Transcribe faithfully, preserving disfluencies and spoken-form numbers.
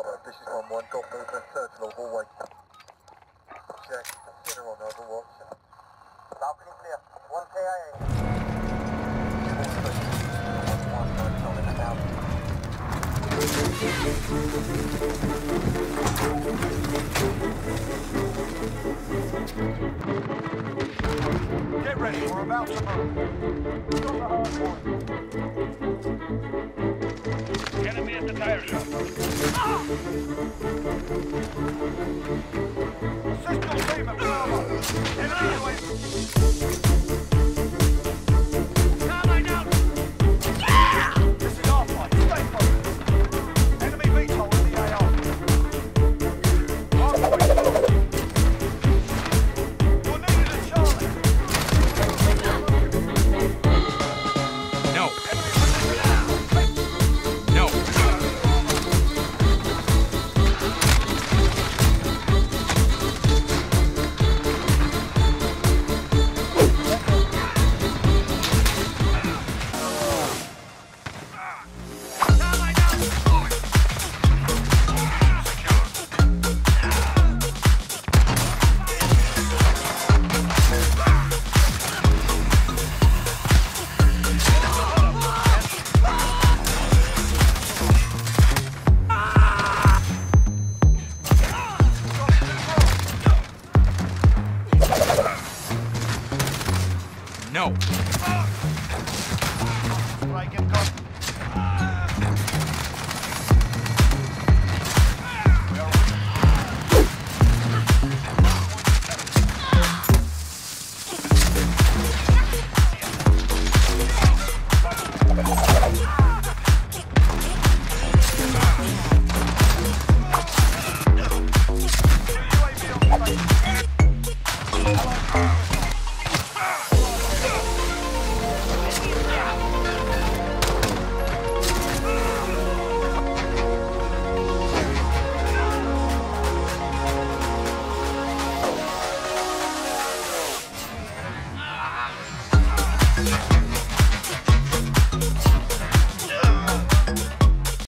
Bravo, this is one one, got movement, third floor hallway. Check, center on overwatch. Balcony clear, one K I A. one one, no in the house. Get ready, we're about to move. Enemy at the tire shop. Ah!